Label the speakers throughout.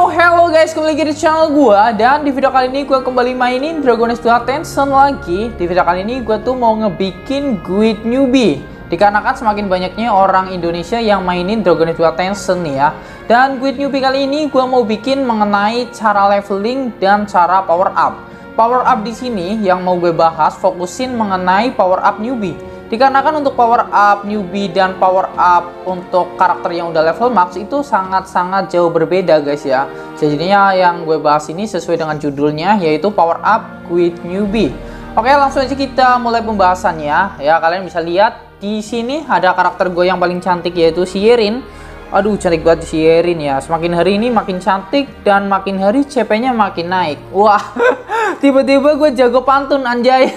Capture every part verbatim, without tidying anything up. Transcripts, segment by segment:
Speaker 1: Yo, hello guys, kembali lagi di channel gua. Dan di video kali ini gua kembali mainin Dragon Quest dua Tension lagi. Di video kali ini gua tuh mau ngebikin guide newbie, dikarenakan semakin banyaknya orang Indonesia yang mainin Dragon Quest dua Tension nih ya. Dan guide newbie kali ini gua mau bikin mengenai cara leveling dan cara power up. Power up di sini yang mau gue bahas fokusin mengenai power up newbie. Dikarenakan untuk power up newbie dan power up untuk karakter yang udah level max itu sangat-sangat jauh berbeda guys ya. Jadinya yang gue bahas ini sesuai dengan judulnya, yaitu power up guide newbie. Oke, langsung aja kita mulai pembahasannya ya. Kalian bisa lihat di sini ada karakter gue yang paling cantik, yaitu si Yerin. Aduh, cantik banget si Yerin ya. Semakin hari ini makin cantik dan makin hari C P-nya makin naik. Wah, tiba-tiba gue jago pantun anjay.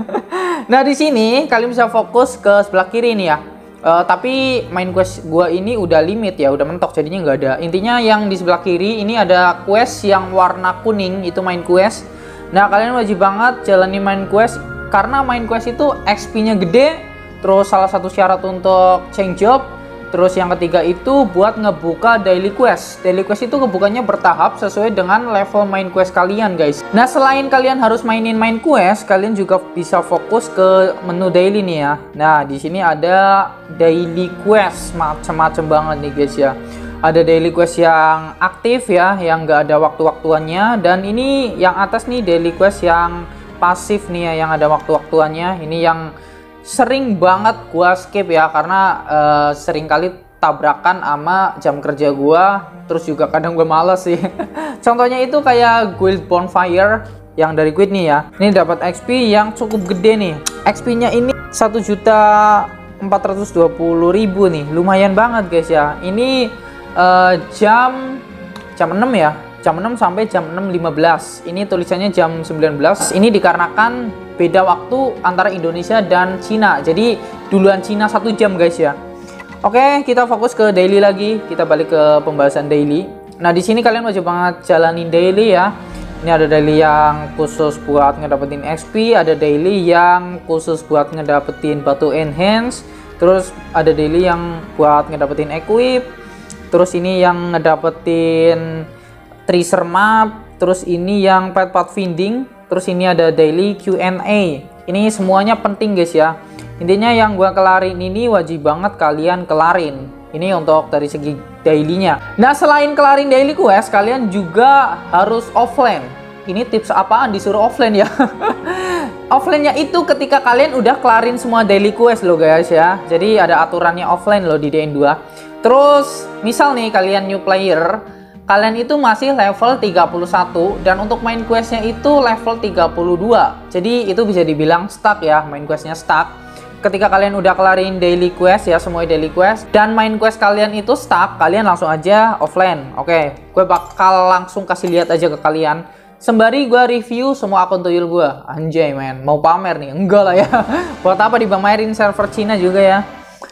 Speaker 1: Nah, di sini kalian bisa fokus ke sebelah kiri nih ya. Uh, tapi main quest gue ini udah limit ya, udah mentok jadinya nggak ada. Intinya yang di sebelah kiri ini ada quest yang warna kuning, itu main quest. Nah, kalian wajib banget jalani main quest karena main quest itu X P-nya gede. Terus salah satu syarat untuk change job. Terus yang ketiga itu buat ngebuka daily quest. Daily quest itu kebukanya bertahap sesuai dengan level main quest kalian guys. Nah, selain kalian harus mainin main quest, kalian juga bisa fokus ke menu daily nih ya. Nah, di sini ada daily quest macem-macem banget nih guys ya. Ada daily quest yang aktif ya, yang nggak ada waktu-waktuannya. Dan ini yang atas nih daily quest yang pasif nih ya, yang ada waktu-waktuannya. Ini yang sering banget gua skip ya, karena uh, sering kali tabrakan sama jam kerja gua, terus juga kadang gue males sih. Contohnya itu kayak guild bonfire yang dari guild nih ya. Ini dapat X P yang cukup gede nih. X P-nya ini satu juta empat ratus dua puluh ribu nih. Lumayan banget guys ya. Ini uh, jam jam enam ya. Jam enam sampai jam enam lima belas. Ini tulisannya jam sembilan belas. Ini dikarenakan beda waktu antara Indonesia dan Cina. Jadi duluan Cina satu jam guys ya. Oke, kita fokus ke daily lagi. Kita balik ke pembahasan daily. Nah, di sini kalian wajib banget jalanin daily ya. Ini ada daily yang khusus buat ngedapetin X P, ada daily yang khusus buat ngedapetin batu enhance, terus ada daily yang buat ngedapetin equip, terus ini yang ngedapetin treasure map, terus ini yang pet path finding, terus ini ada daily Q and A. Ini semuanya penting guys ya. Intinya yang gua kelarin ini wajib banget kalian kelarin. Ini untuk dari segi dailynya. Nah, selain kelarin daily quest, kalian juga harus offline. Ini tips apaan disuruh offline ya? Offline-nya itu ketika kalian udah kelarin semua daily quest loh guys ya. Jadi ada aturannya offline loh di D N dua. Terus misal nih kalian new player, kalian itu masih level tiga puluh satu dan untuk main questnya itu level tiga puluh dua. Jadi itu bisa dibilang stuck ya, main questnya stuck. Ketika kalian udah kelarin daily quest ya, semua daily quest, dan main quest kalian itu stuck, kalian langsung aja offline. Oke, gue bakal langsung kasih lihat aja ke kalian. Sembari gue review semua akun tuyul gue. Anjay men, mau pamer nih? Enggak lah ya. Buat apa dipamerin server Cina juga ya.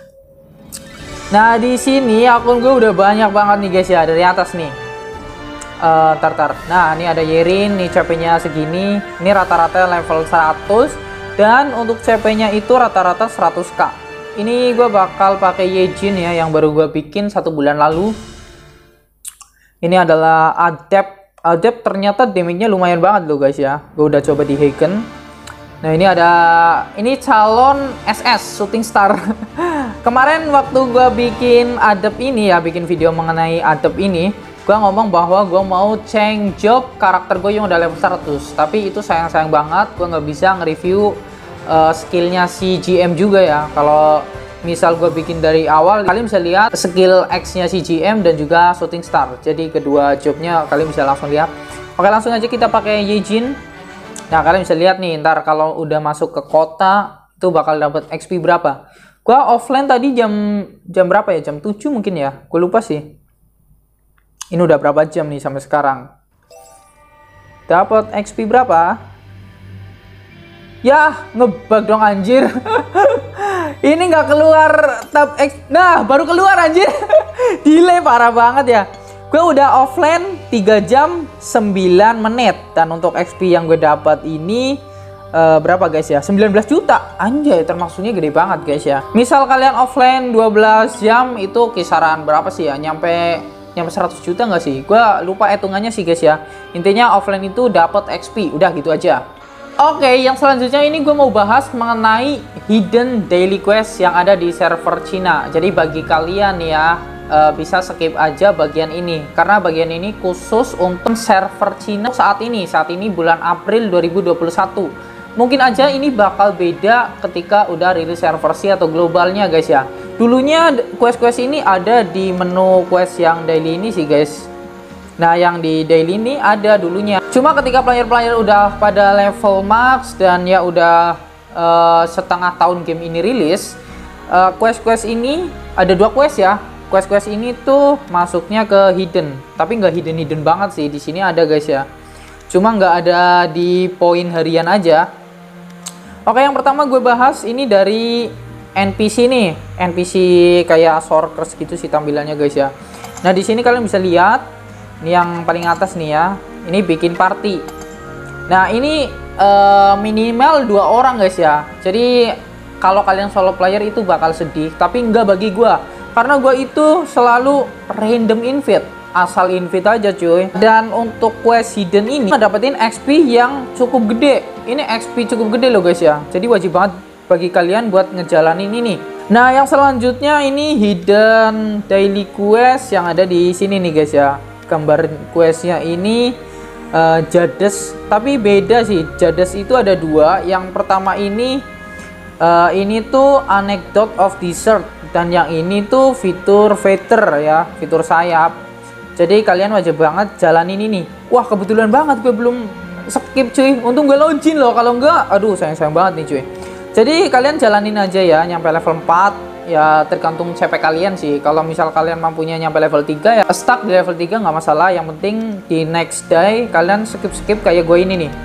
Speaker 1: Nah, di sini akun gue udah banyak banget nih guys ya, dari atas nih. Uh, tar, tar. Nah, ini ada Yerin, nih C P-nya segini. Ini rata-rata level seratus dan untuk C P-nya itu rata-rata seratus K. Ini gue bakal pakai Yejin ya, yang baru gue bikin satu bulan lalu. Ini adalah Adept. Adept ternyata damage-nya lumayan banget loh guys ya. Gue udah coba di Heiken. Nah, ini ada ini calon S S Shooting Star. Kemarin waktu gue bikin Adept ini ya, bikin video mengenai Adept ini, gue ngomong bahwa gue mau change job karakter gue yang udah level seratus. Tapi itu sayang-sayang banget gue nggak bisa nge-review uh, skillnya si G M juga ya. Kalau misal gue bikin dari awal, kalian bisa lihat skill X-nya si G M dan juga Shooting Star. Jadi kedua jobnya kalian bisa langsung lihat. Oke, langsung aja kita pakai Yejin. Nah, kalian bisa lihat nih, ntar kalau udah masuk ke kota itu bakal dapat X P berapa. Gue offline tadi jam jam berapa ya? Jam tujuh mungkin ya. Gue lupa sih. Ini udah berapa jam nih sampai sekarang? Dapat X P berapa? Ya, ngebug dong anjir. Ini nggak keluar tab X. Nah, baru keluar anjir. Delay parah banget ya. Gue udah offline tiga jam sembilan menit dan untuk X P yang gue dapat ini uh, berapa guys ya? sembilan belas juta. Anjay, termasuknya gede banget guys ya. Misal kalian offline dua belas jam itu kisaran berapa sih ya? Nyampe nyampe seratus juta nggak sih? Gua lupa hitungannya sih guys ya. Intinya offline itu dapat X P, udah gitu aja. Oke, yang selanjutnya ini gue mau bahas mengenai hidden daily quest yang ada di server Cina. Jadi bagi kalian ya, uh, bisa skip aja bagian ini, karena bagian ini khusus untuk server Cina saat ini. Saat ini bulan April dua ribu dua puluh satu. Mungkin aja ini bakal beda ketika udah rilis server C atau globalnya guys ya. Dulunya quest-quest ini ada di menu quest yang daily ini sih guys. Nah, yang di daily ini ada dulunya. Cuma ketika player-player udah pada level max dan ya udah uh, setengah tahun game ini rilis, uh, quest-quest ini ada dua quest ya. Quest-quest ini tuh masuknya ke hidden, tapi nggak hidden-hidden banget sih. Di sini ada guys ya. Cuma nggak ada di poin harian aja. Oke, yang pertama gue bahas ini dari N P C nih. N P C kayak sorcerers gitu sih tampilannya guys ya. Nah, di sini kalian bisa lihat. Ini yang paling atas nih ya, ini bikin party. Nah, ini uh, minimal dua orang guys ya. Jadi kalau kalian solo player itu bakal sedih, tapi nggak bagi gua, karena gua itu selalu random invite, asal invite aja cuy. Dan untuk quest hidden ini dapetin X P yang cukup gede. Ini X P cukup gede loh guys ya. Jadi wajib banget bagi kalian buat ngejalanin ini. Nah, yang selanjutnya ini hidden daily quest yang ada di sini nih guys ya. Gambar questnya ini uh, Jades, tapi beda sih. Jades itu ada dua. Yang pertama ini uh, ini tuh anecdote of desert, dan yang ini tuh fitur feather ya, fitur sayap. Jadi kalian wajib banget jalanin ini. Wah, kebetulan banget gue belum skip cuy. Untung gue login loh, kalau enggak aduh sayang-sayang banget nih cuy. Jadi kalian jalanin aja ya nyampe level empat. Ya tergantung C P kalian sih. Kalau misal kalian mampunya nyampe level tiga ya stuck di level tiga nggak masalah. Yang penting di next day kalian skip-skip kayak gue ini nih.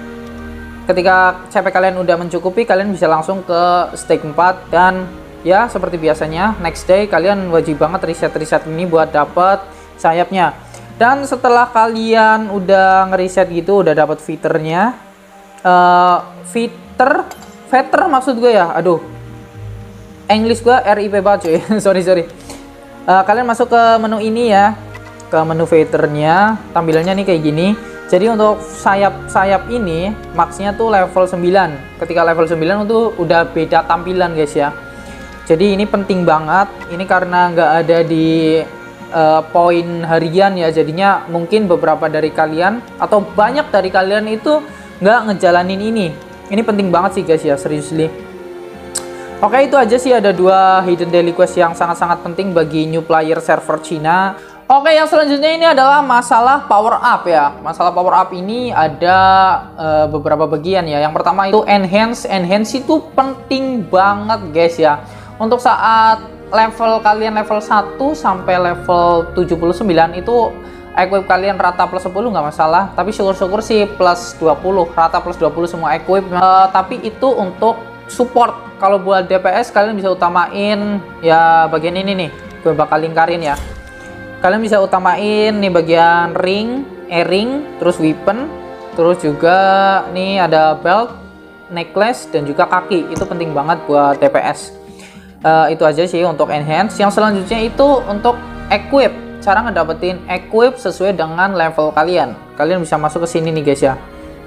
Speaker 1: Ketika C P kalian udah mencukupi, kalian bisa langsung ke stake empat. Dan ya seperti biasanya next day kalian wajib banget riset-riset ini buat dapat sayapnya. Dan setelah kalian udah ngeriset gitu, udah dapat fiturnya, uh, fitur feather maksud gue ya, aduh English gua R I P banget cuy. sorry sorry uh, kalian masuk ke menu ini ya, ke menu feathernya. Tampilannya nih kayak gini. Jadi untuk sayap-sayap ini maxnya tuh level sembilan. Ketika level sembilan itu udah beda tampilan guys ya. Jadi ini penting banget. Ini karena nggak ada di uh, poin harian ya, jadinya mungkin beberapa dari kalian atau banyak dari kalian itu nggak ngejalanin ini. Ini penting banget sih guys ya, seriously. Oke, itu aja sih, ada dua hidden daily quest yang sangat-sangat penting bagi new player server Cina. Oke, yang selanjutnya ini adalah masalah power up ya. Masalah power up ini ada uh, beberapa bagian ya. Yang pertama itu enhance. Enhance itu penting banget guys ya. Untuk saat level kalian level satu sampai level tujuh puluh sembilan itu equip kalian rata plus sepuluh nggak masalah. Tapi syukur-syukur sih plus dua puluh, rata plus dua puluh semua equip. Uh, tapi itu untuk support. Kalau buat D P S kalian bisa utamain ya bagian ini nih, gue bakal lingkarin ya. Kalian bisa utamain nih bagian ring, earring, terus weapon, terus juga nih ada belt, necklace, dan juga kaki. Itu penting banget buat D P S. Uh, itu aja sih untuk enhance. Yang selanjutnya itu untuk equip. Cara ngedapetin equip sesuai dengan level kalian. Kalian bisa masuk ke sini nih guys ya,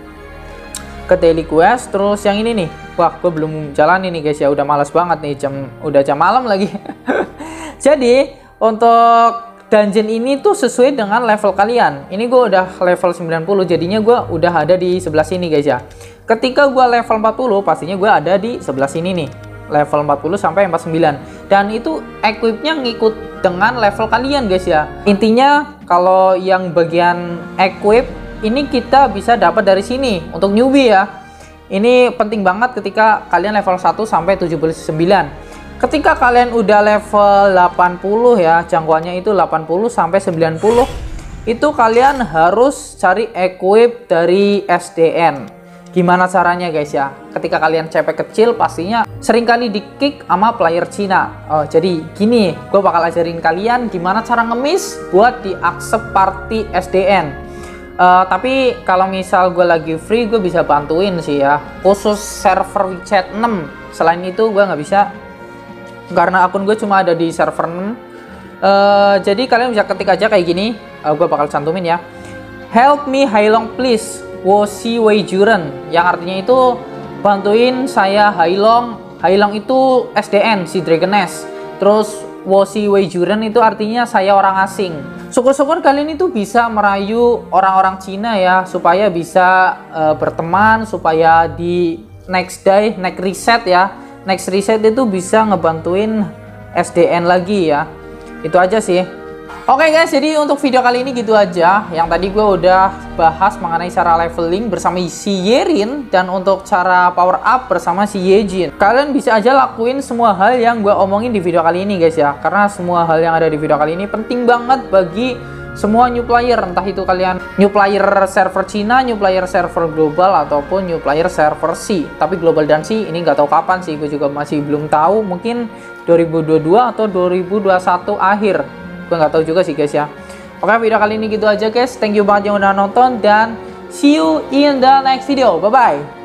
Speaker 1: ke daily quest. Terus yang ini nih, wah gue belum jalan ini guys ya, udah malas banget nih, jam udah jam malam lagi. Jadi untuk dungeon ini tuh sesuai dengan level kalian. Ini gue udah level sembilan puluh, jadinya gue udah ada di sebelah sini guys ya. Ketika gue level empat puluh, pastinya gue ada di sebelah sini nih, level empat puluh sampai empat puluh sembilan. Dan itu equipnya ngikut dengan level kalian guys ya. Intinya kalau yang bagian equip ini kita bisa dapat dari sini untuk newbie ya. Ini penting banget ketika kalian level satu sampai tujuh puluh sembilan. Ketika kalian udah level delapan puluh ya, jangkauannya itu delapan puluh sampai sembilan puluh, itu kalian harus cari equip dari S D N. Gimana caranya guys ya? Ketika kalian C P kecil pastinya seringkali di kick sama player Cina. Oh, jadi gini, gue bakal ajarin kalian gimana cara ngemis buat di accept party S D N. Uh, tapi kalau misal gue lagi free, gue bisa bantuin sih ya, khusus server WeChat enam. Selain itu gue nggak bisa, karena akun gue cuma ada di server enam. Uh, jadi kalian bisa ketik aja kayak gini. Uh, gue bakal cantumin ya. Help me Hailong please, Wosi Wei Juren. Yang artinya itu bantuin saya Hailong. Hailong itu S D N si Dragoness. Terus Wosi Wei Juren itu artinya saya orang asing. Syukur-syukur kalian itu bisa merayu orang-orang Cina ya, supaya bisa uh, berteman, supaya di next day, next reset ya. Next reset itu bisa ngebantuin S D N lagi ya. Itu aja sih. Oke guys, jadi untuk video kali ini gitu aja. Yang tadi gue udah bahas mengenai cara leveling bersama si Yerin, dan untuk cara power up bersama si Yejin. Kalian bisa aja lakuin semua hal yang gue omongin di video kali ini guys ya, karena semua hal yang ada di video kali ini penting banget bagi semua new player. Entah itu kalian new player server Cina, new player server global, ataupun new player server C. Tapi global dan C ini nggak tahu kapan sih, gue juga masih belum tahu. Mungkin dua ribu dua puluh dua atau dua ribu dua puluh satu akhir, gue nggak tahu juga sih guys ya. Oke, video kali ini gitu aja guys. Thank you banget yang udah nonton, dan see you in the next video. Bye bye.